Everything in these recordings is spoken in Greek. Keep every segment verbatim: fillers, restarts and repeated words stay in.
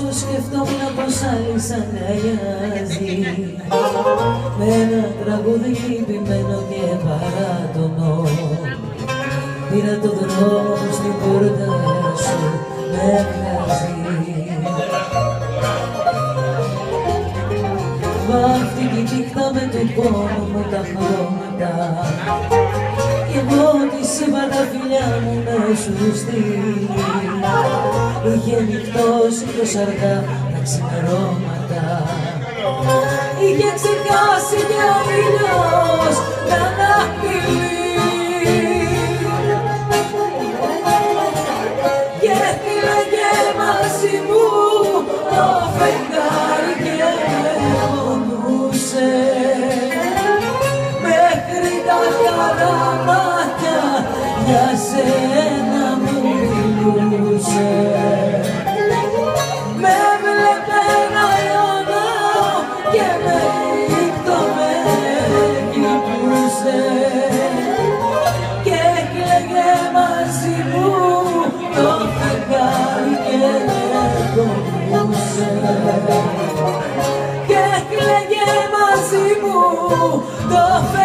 όσο σκεφτόμουν πως άλλη σαν αγκαλιάζει με ένα τραγούδι λυπημένο και παράτονο. Πήρα το δρόμο στην πόρτα σου με βγάζει. Βάφτηκε η νύχτα με τον πόνο μου τα χρώματα κι εγώ της είπα τα φιλιά μου να σου στείλει. Είχε νυχτώσει το σαρδά τα ξημερώματα, είχε ξεχάσει και ο ήλιος να αναπηλεί και έφυγε μαζί μου το φεγγάρι και πονούσε μέχρι τα καραμάτια για σένα μου μιλούσε. Με βλέπε να λιώνω και με νύχτο με κοιτούσε και έκλαιγε μαζί μου το φεγγάρι και πονούσε και έκλαιγε μαζί μου το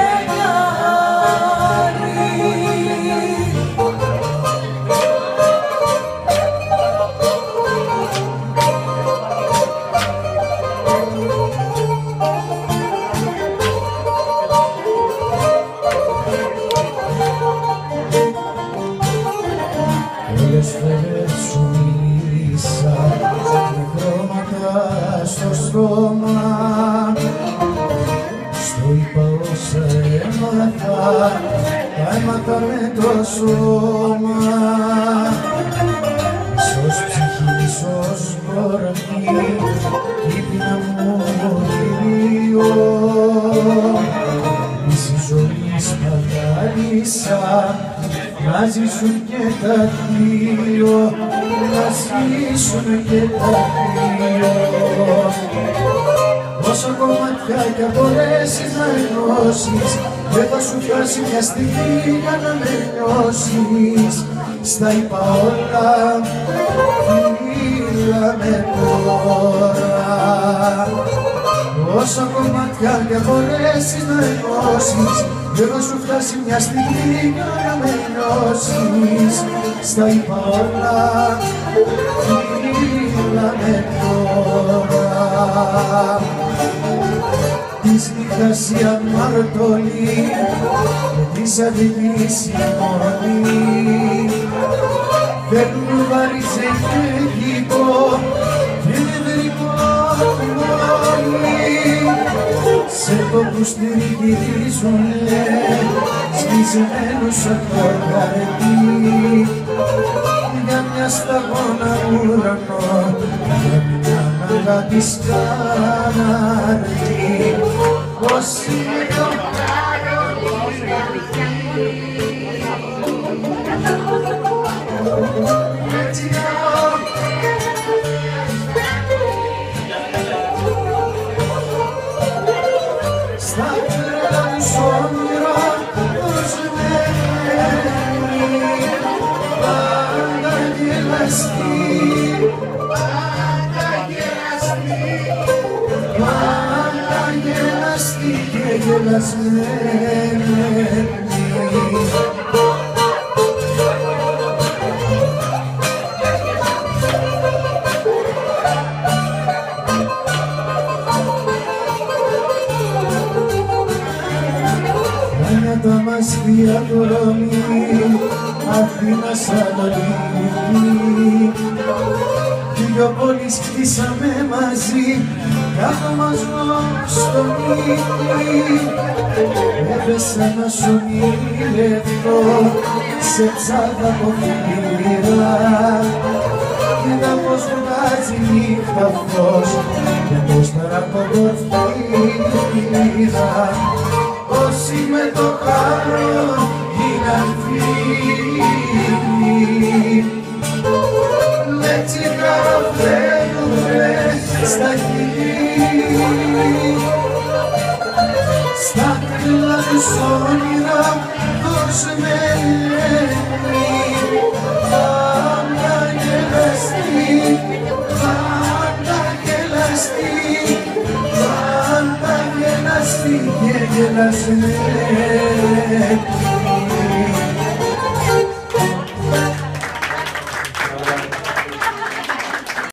φεγγάρι. Πολλές φορές σου μίλησα με χρώματα στο στόμα, στο είπα όσα έμαθα, τα έμαθα με το σώμα. Ίσως ψυχή, ίσως κορμί, η πείνα μου κυρίω, μισή ζωή σπατάλησα μαζί σου και τα δύο, μαζί σου και τα δύο. Όσο κομμάτια κι αν μπορέσεις να ενώσεις, δεν θα σου φτάσει μια στιγμή για να με νιώσεις. Στα είπα όλα, φύγαμε τώρα. Όσα κομμάτια κι αν μπορέσεις να ενώσεις, δεν θα σου φτάσει μια στιγμή για να με νιώσεις. Στα είπα όλα, φύγαμε τώρα. Της νύχτας η αμαρτωλή και της αδειλής η μόνη φέρνουν βαρύς εκπαιδικό και νευρικό όλοι. Σε τόπους τριγυρίζουνε σπισμένους απ' το χαρτί για μια σταγόνα ουρανό, για μια αγάπη σκανάρτη. Πώς είναι το έτσι στα τρέλα τους όνειρα προσμένει, πάντα γελαστή, πάντα γελαστή και γελασμένη. Τα μαστία του Ρώμη, Αθήνα Σαλονίκη, κι δυο πόλεις χτίσαμε μαζί, κάτω μας στο νίκη. Έπεσα να σου μιλευτώ σε ψάδα από φύλλα, κοίτα πως βγάζει νύχτα φως και πως ταρακοντορφίδα. Όσοι με το χάρο γίναν φίλοι, με τσιγάρο φέρνουμε στα χείλη. Στα κρύλα τους όνειρα δοσμένοι, πάντα γελαστοί, πάντα γελαστή, πάντα γελαστή και γελασμένη.